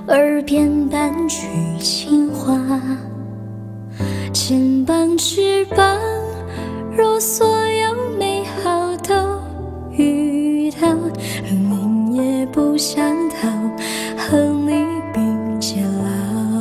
耳边伴曲情话，肩膀翅膀，若所有美好都遇到，命也不想逃，和你并肩老。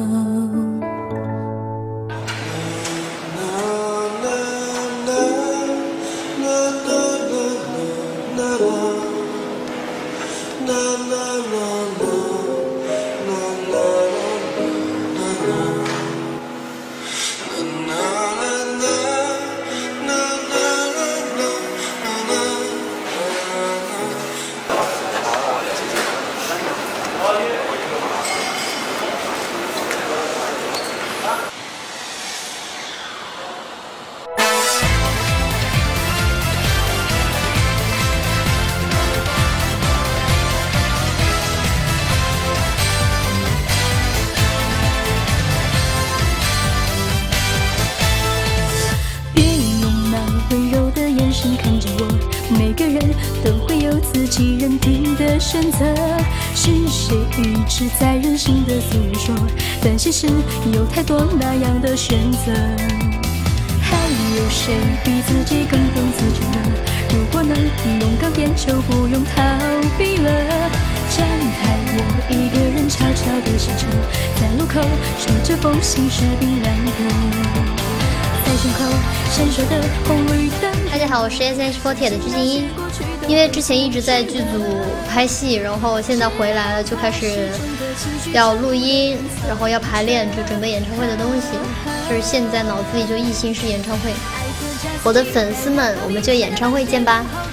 看着我，每个人都会有自己认定的选择。是谁一直在任性的诉说？但现实有太多那样的选择。还有谁比自己更懂自己呢？如果能勇敢点，就不用逃避了。站台，我一个人悄悄地下车，在路口守着风信是冰蓝的。在胸口闪烁的红绿灯。 大家好，我是 SH48 的鞠婧祎。因为之前一直在剧组拍戏，然后现在回来了，就开始要录音，然后要排练，就准备演唱会的东西。就是现在脑子里就一心是演唱会。我的粉丝们，我们就演唱会见吧。